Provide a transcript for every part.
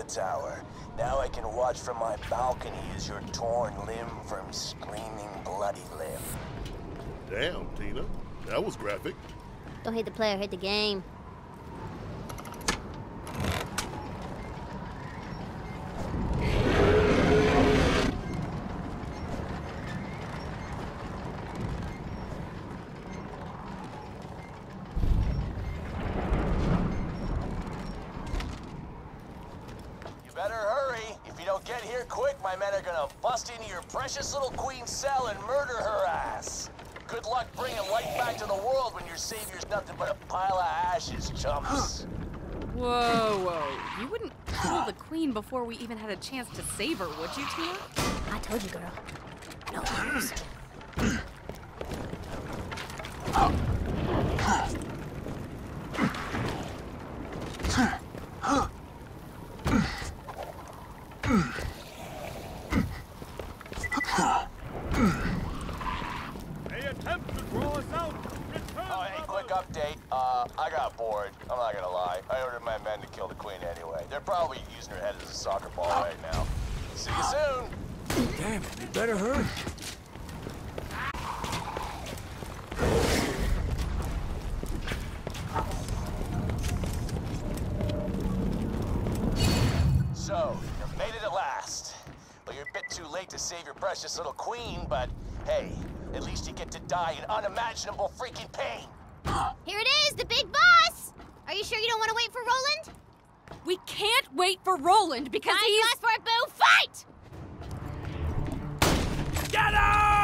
the tower. Now I can watch from my balcony as your torn limb from screaming bloody limb. Damn, Tina. That was graphic. Don't hate the player, hate the game. Get here quick, my men are gonna bust into your precious little queen's cell and murder her ass. Good luck bringing light back to the world when your savior's nothing but a pile of ashes, chumps. Whoa. You wouldn't kill the queen before we even had a chance to save her, would you, Tina? I told you, girl. No worries. They attempt to draw us out. Oh, hey, quick update. I got bored. I'm not gonna lie. I ordered my men to kill the queen anyway. They're probably using her head as a soccer ball right now. See you soon. Damn, you better hurry. So, you made it at last. Well, you're a bit too late to save your precious little queen, but hey, at least you get to die in unimaginable freaking pain. Here it is, the big boss! Are you sure you don't want to wait for Roland? We can't wait for Roland because Fine, he's... you asked for it, boo! Fight! Get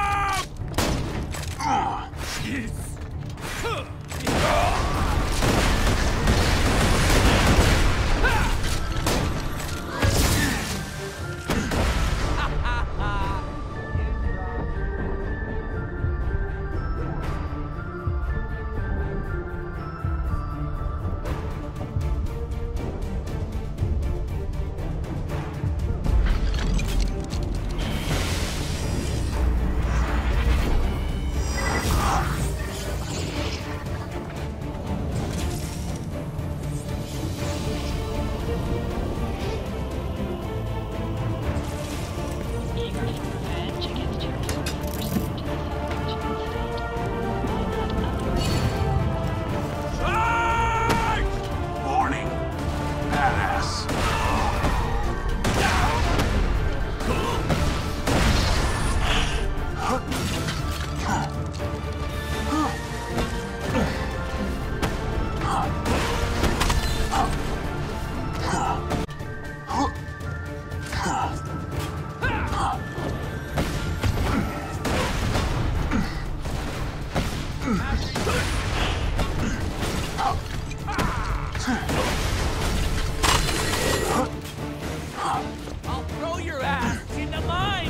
I'll throw your ass into mine!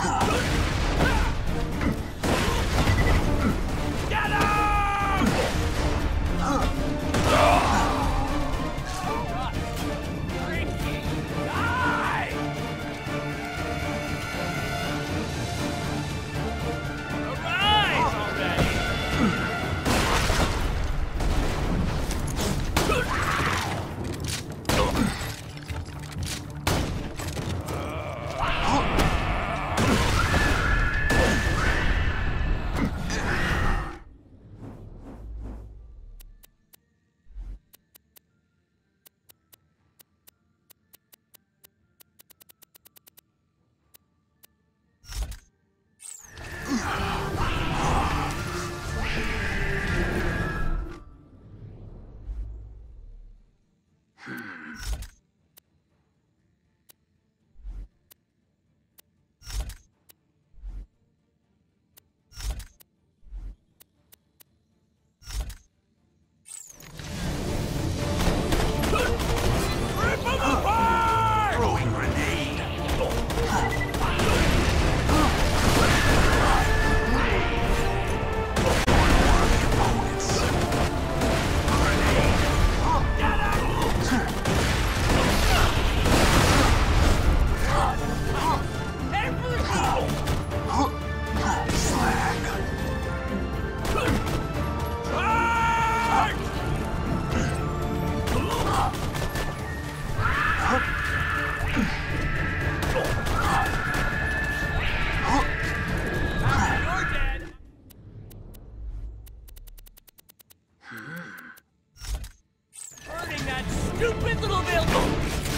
Get him! Freaking die! Arise already! stupid little villain!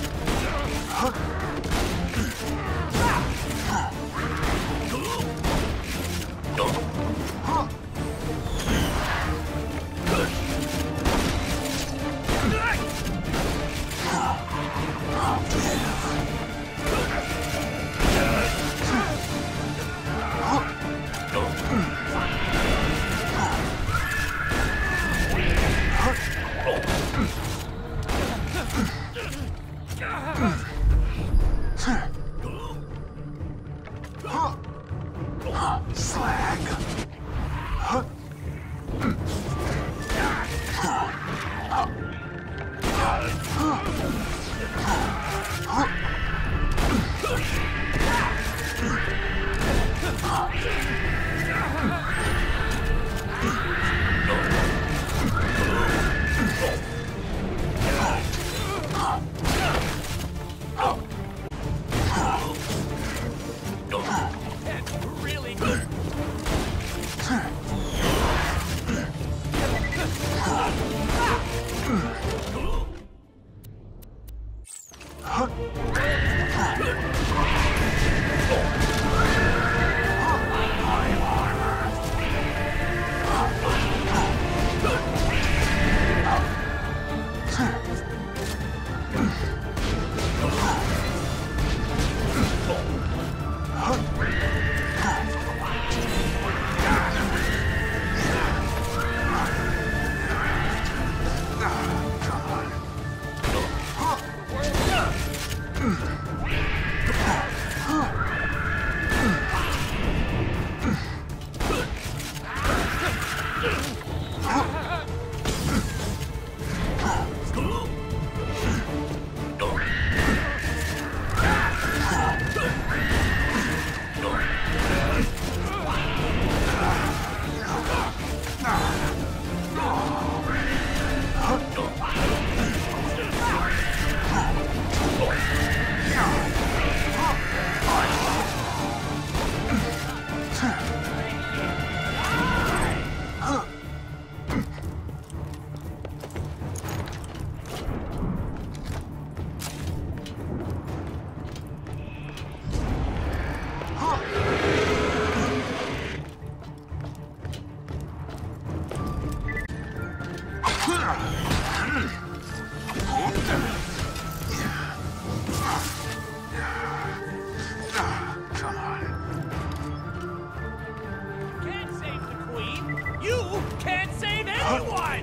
Can't save the queen! You can't save anyone!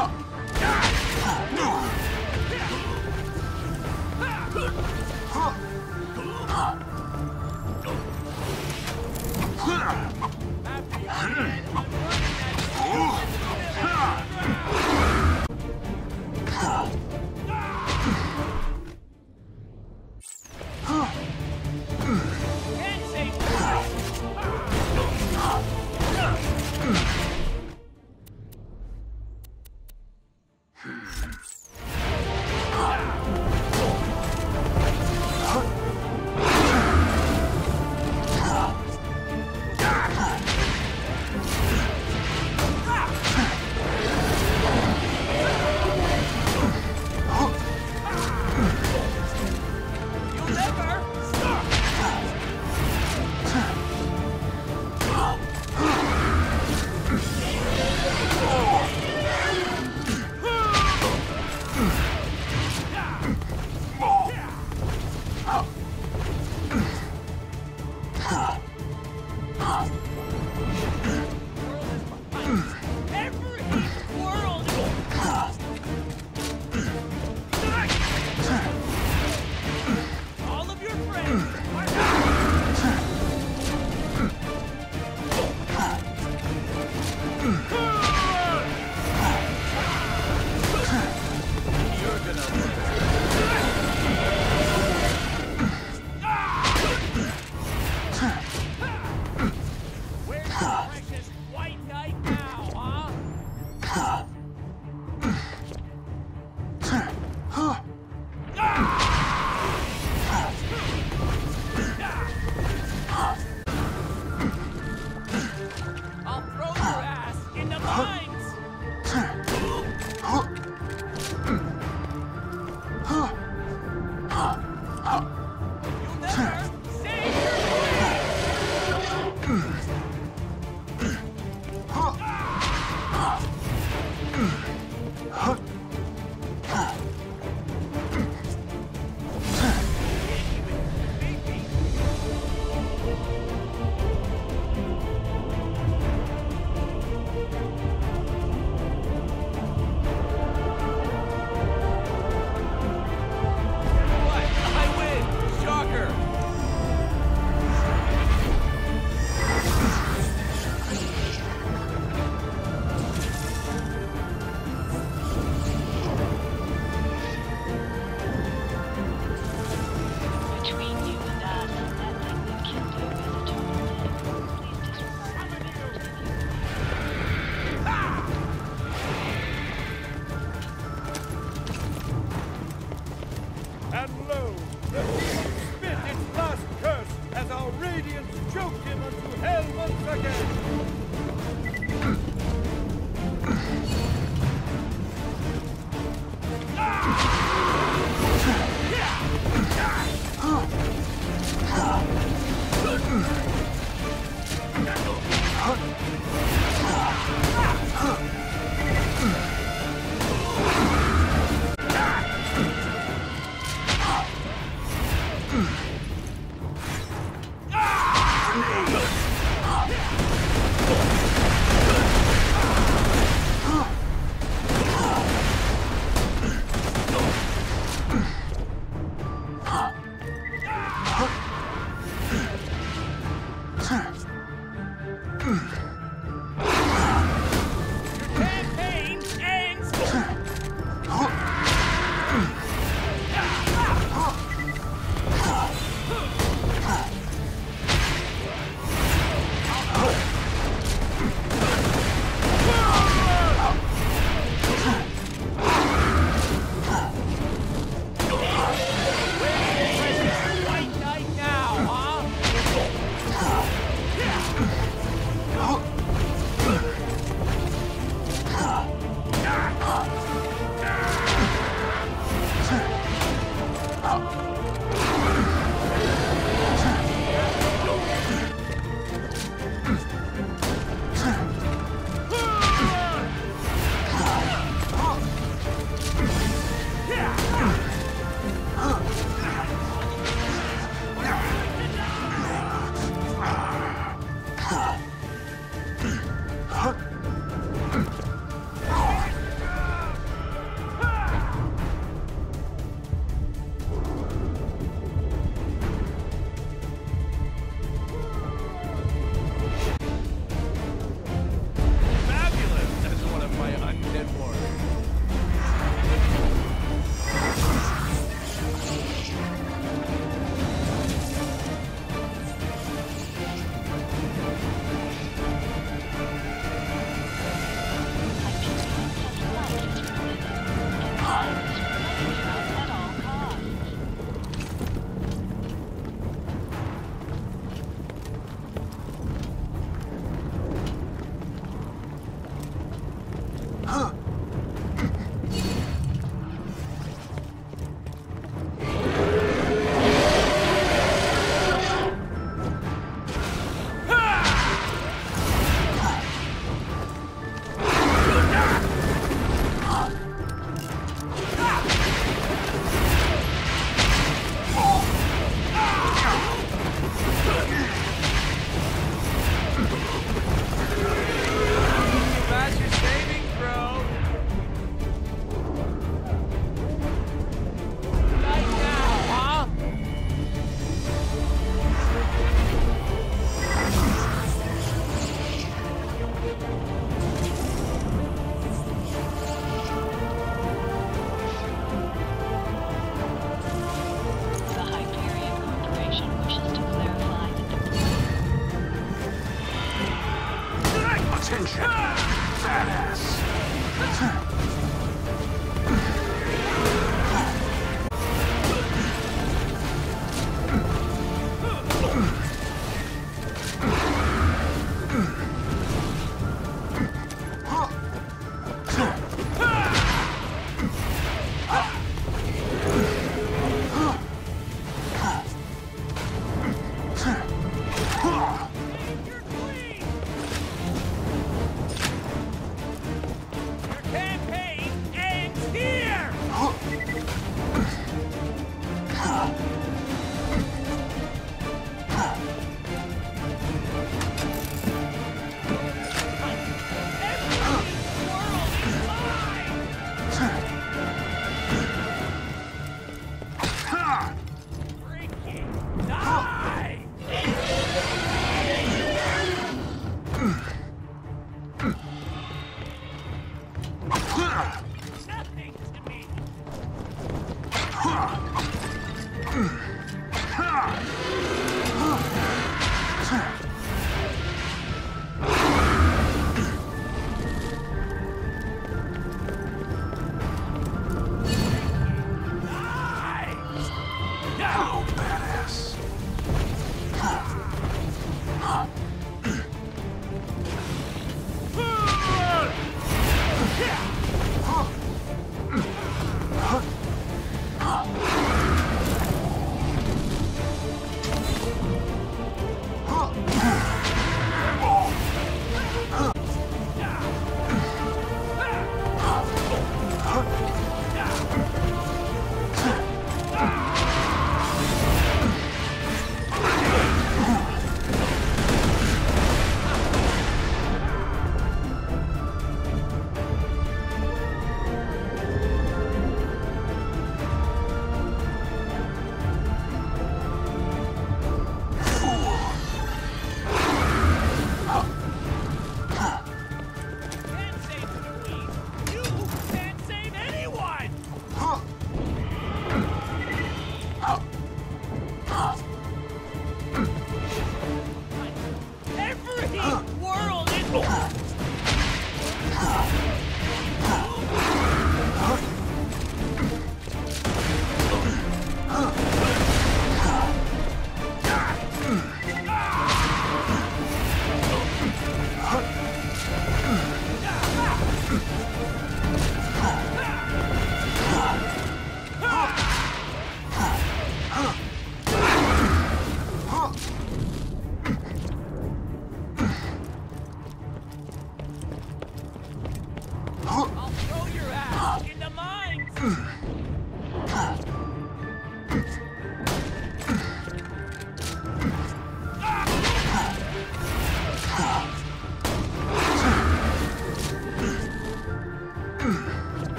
Can't save You'll never stop.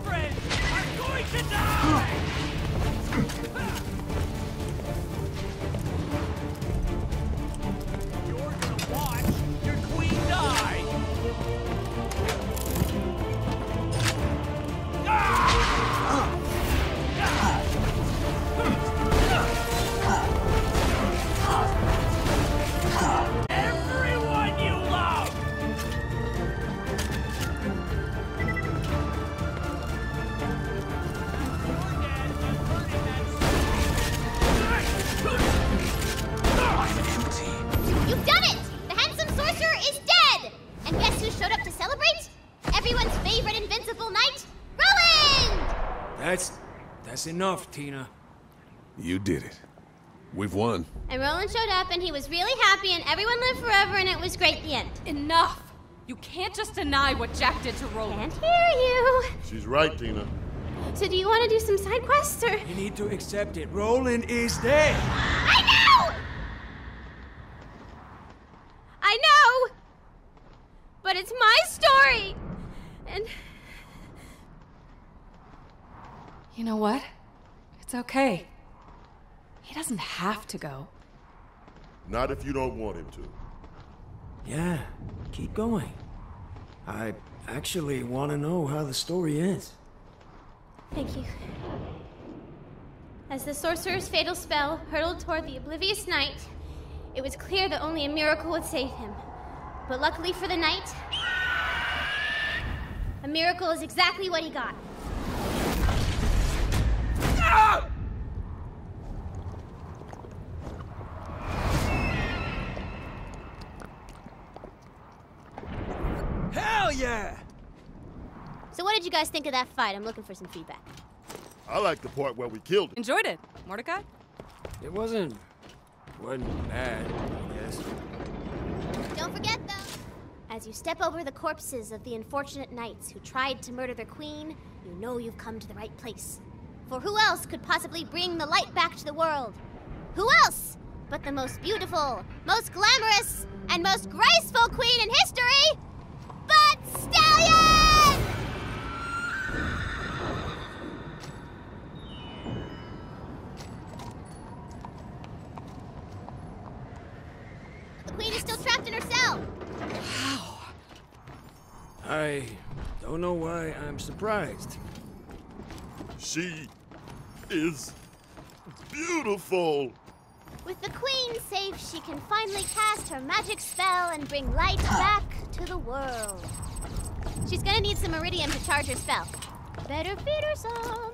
friends are going to die! You're gonna watch your queen die! Everyone you love! You've done it! The handsome sorcerer is dead! And guess who showed up to celebrate? Everyone's favorite invincible knight, Roland! That's enough, Tina. You did it. We've won. And Roland showed up and he was really happy and everyone lived forever and it was great, the end. Enough! You can't just deny what Jack did to Roland. Can't hear you. She's right, Tina. So do you want to do some side quests or? You need to accept it. Roland is dead. I know! I know! But it's my story! And You know what? It's okay. He doesn't have to go. Not if you don't want him to. Yeah, keep going. I actually want to know how the story ends. thank you. As the sorcerer's fatal spell hurtled toward the oblivious knight, it was clear that only a miracle would save him. But luckily for the knight, a miracle is exactly what he got. Hell yeah! So what did you guys think of that fight? I'm looking for some feedback. I like the part where we killed him. Enjoyed it. Mordecai? It wasn't bad, I guess. Don't forget, though, as you step over the corpses of the unfortunate knights who tried to murder their queen, you know you've come to the right place. For who else could possibly bring the light back to the world? Who else but the most beautiful, most glamorous, and most graceful queen in history, but Stallion! The queen is still trapped in her cell. I don't know why I'm surprised. She is beautiful. With the queen safe, she can finally cast her magic spell and bring light back to the world. She's gonna need some iridium to charge her spell. Better feed her some.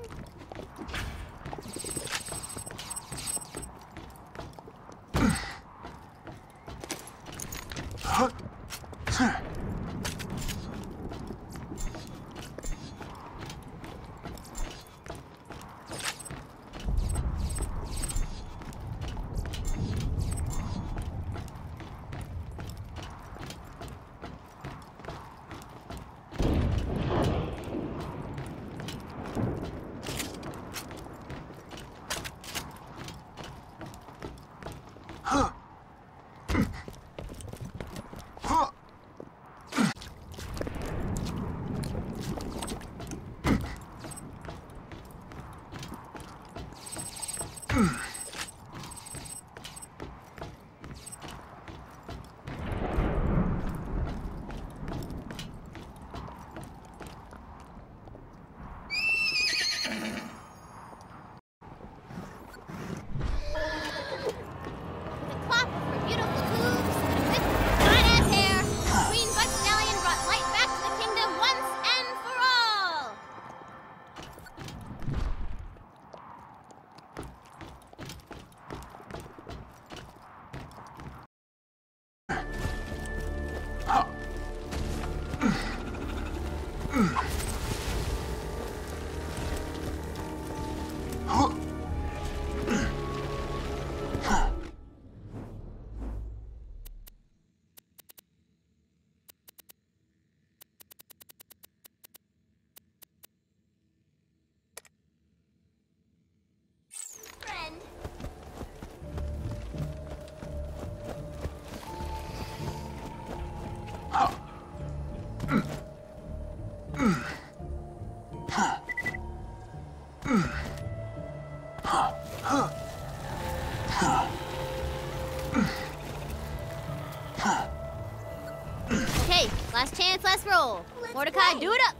Okay, last chance, last roll. Mordecai, do it up.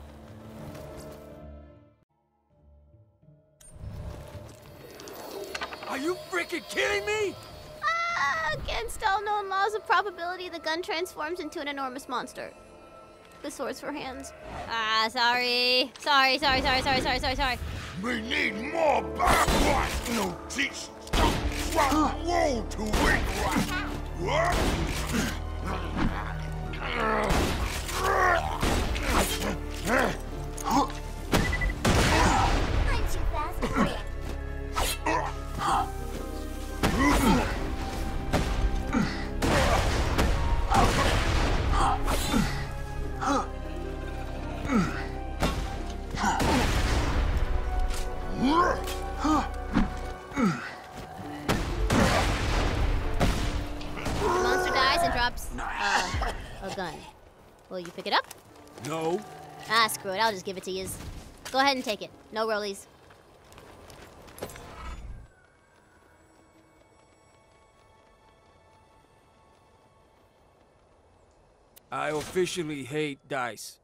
Are you freaking kidding me? Against all known laws of probability, the gun transforms into an enormous monster. With swords for hands. Sorry. Sorry. We need more backward notice. Roll to it. What? I'm too fast for it. The monster dies and drops a gun. Will you pick it up? No. Screw it. I'll just give it to you. Go ahead and take it. No rollies. I officially hate dice.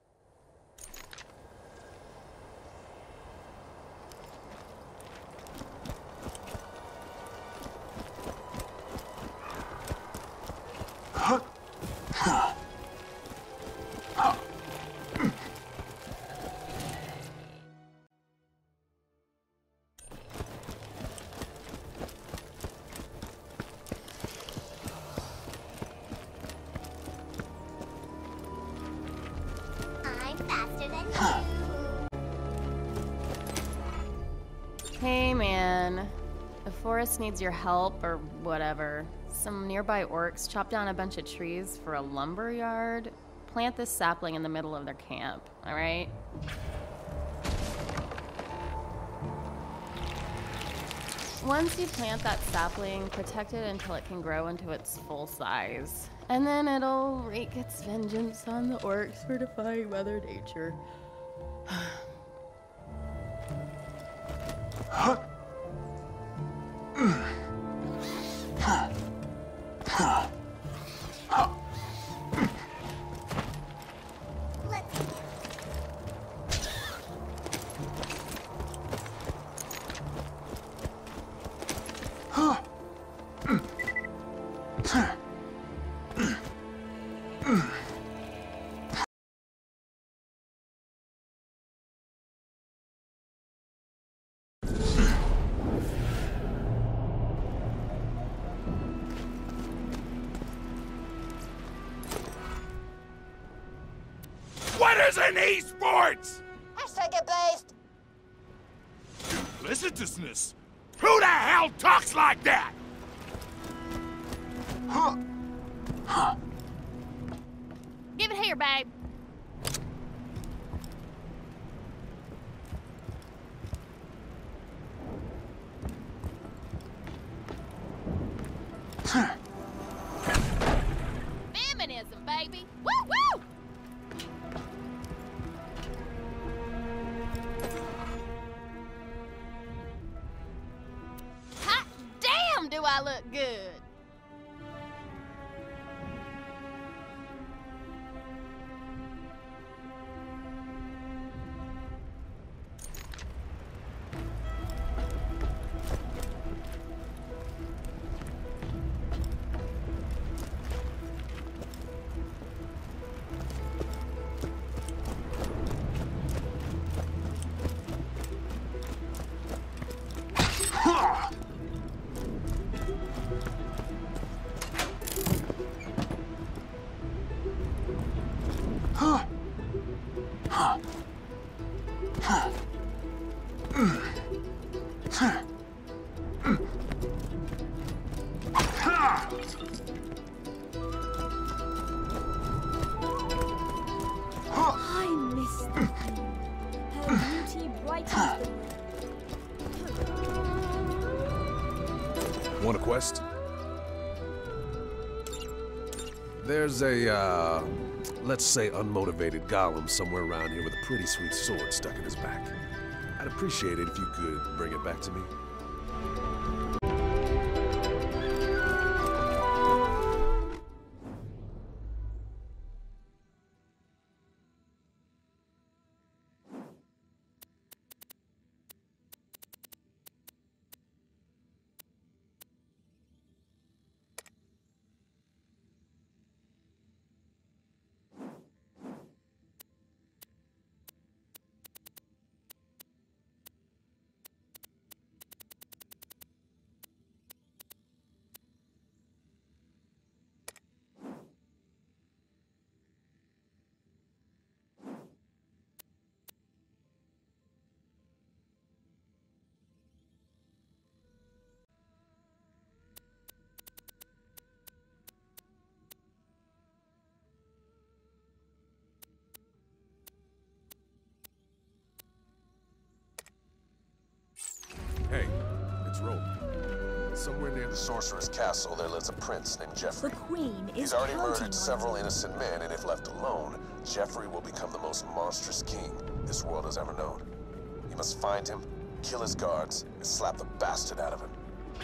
I'm faster than you. Hey man, the forest needs your help or whatever. Some nearby orcs chopped down a bunch of trees for a lumber yard. Plant this sapling in the middle of their camp, alright? Once you plant that sapling, protect it until it can grow into its full size. And then it'll wreak its vengeance on the orcs for defying Mother Nature. What is an esports? Hashtag it based. Duplicitousness? Who the hell talks like that? Give it here, babe. Feminism, baby. Woo woo! Hot damn, do I look good? I miss the queen. Her beauty brightens the Want a quest? There's a, let's say unmotivated golem somewhere around here with a pretty sweet sword stuck in his back. I'd appreciate it if you could bring it back to me. Hey, it's Roland. Somewhere near the Sorcerer's Castle, there lives a prince named Jeffrey. The Queen is He's already counting murdered on several you. innocent men, and if left alone, Jeffrey will become the most monstrous king this world has ever known. You must find him, kill his guards, and slap the bastard out of him.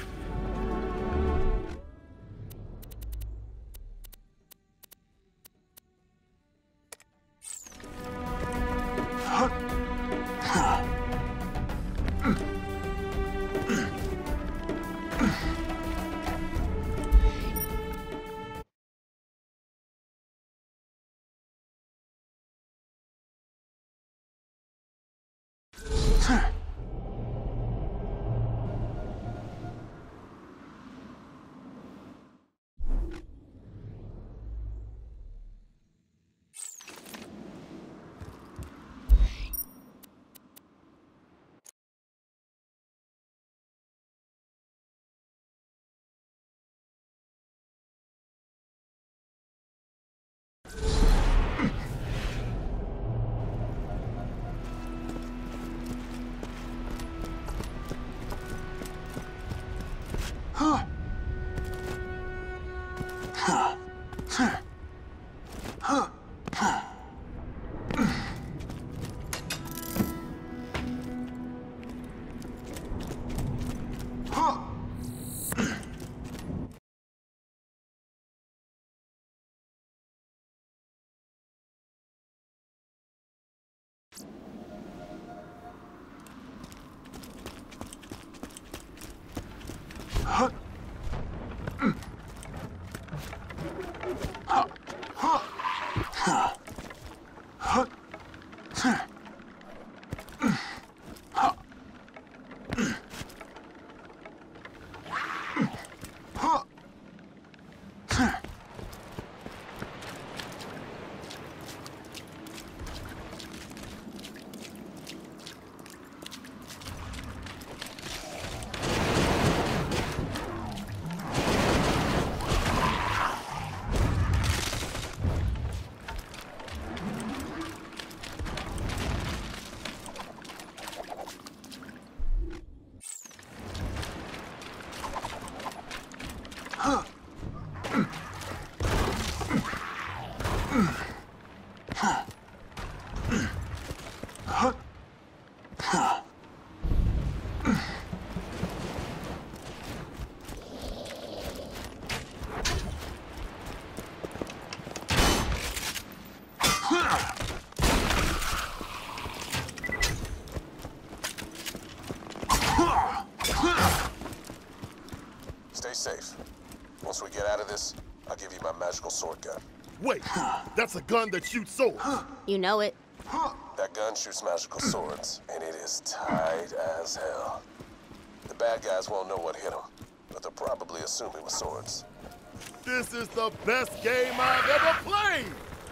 Stay safe. Once we get out of this, I'll give you my magical sword gun. Wait, that's a gun that shoots swords. You know it. That gun shoots magical swords, and it is tight as hell. The bad guys won't know what hit them, but they'll probably assume it was swords. This is the best game I've ever played!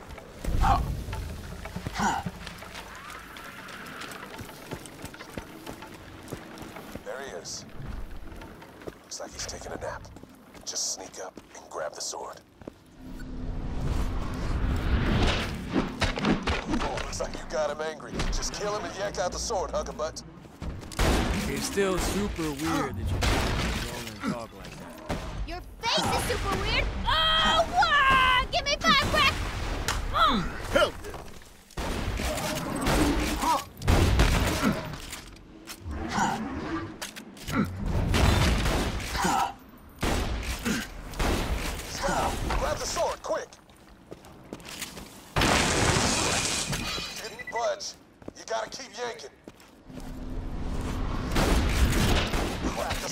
There he is. Looks like he's taking a nap. Just sneak up and grab the sword. Oh, looks like you got him angry. Just kill him and yank out the sword, Huckabutt. It's still super weird that you can talk like that. Your face is super weird. Oh, wow! Give me 5 cracks. Hell yeah!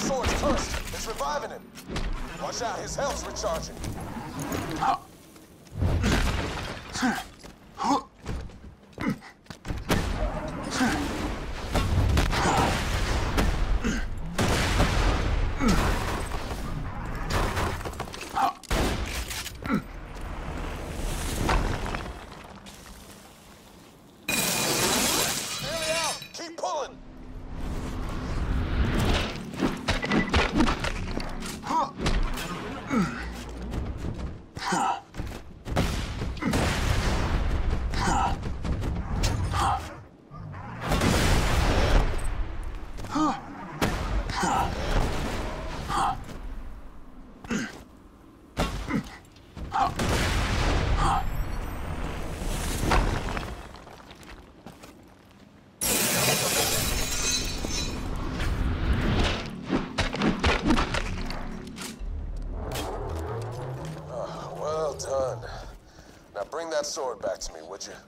sword's cursed. It's reviving him. Watch out, his health's recharging. Nearly out. Keep pulling. Well done. Now bring that sword back to me, would you?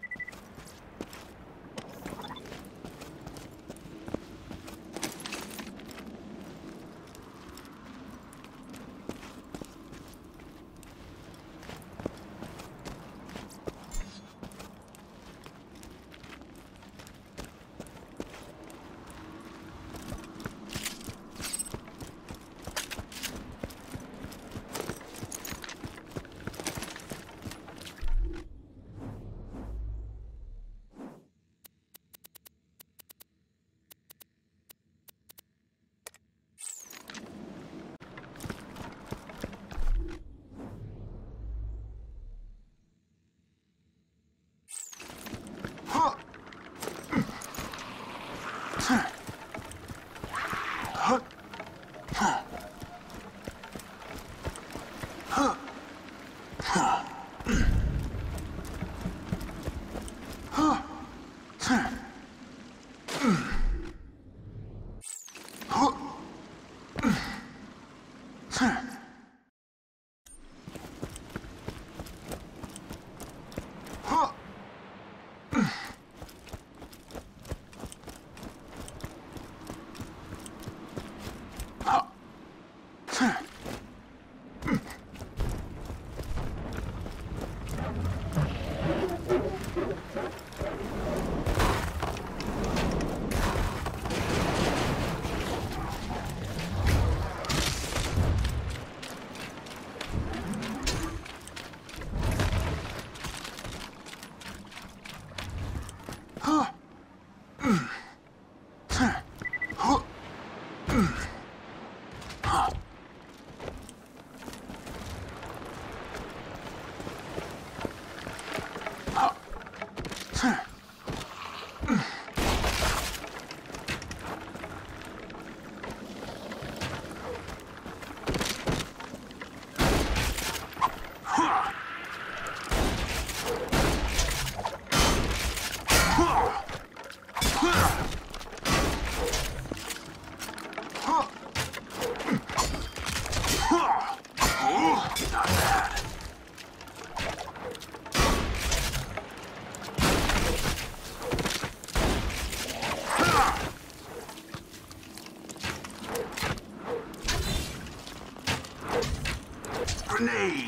Grenade!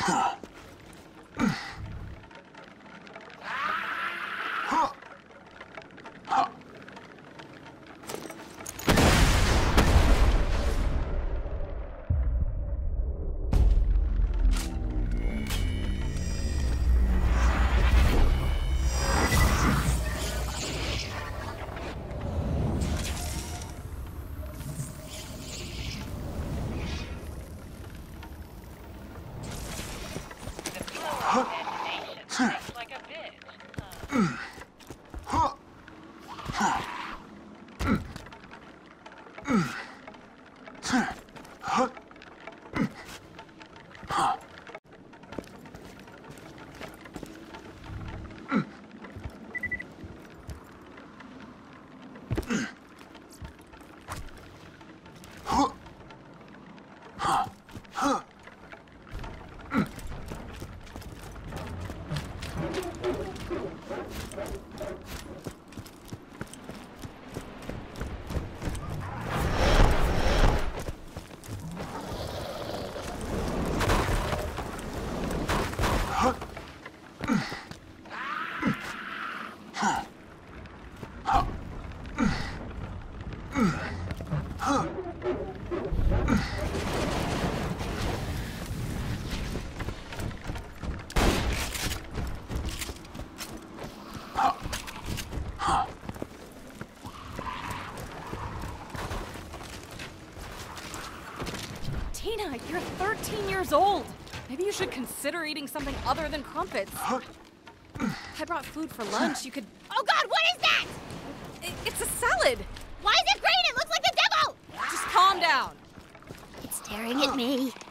Tina, you're 13 years old. Maybe you should consider eating something other than crumpets. I brought food for lunch. You could... Oh God, what is that? It's a salad. Why is it green? It looks like the devil! Just calm down. It's staring at me.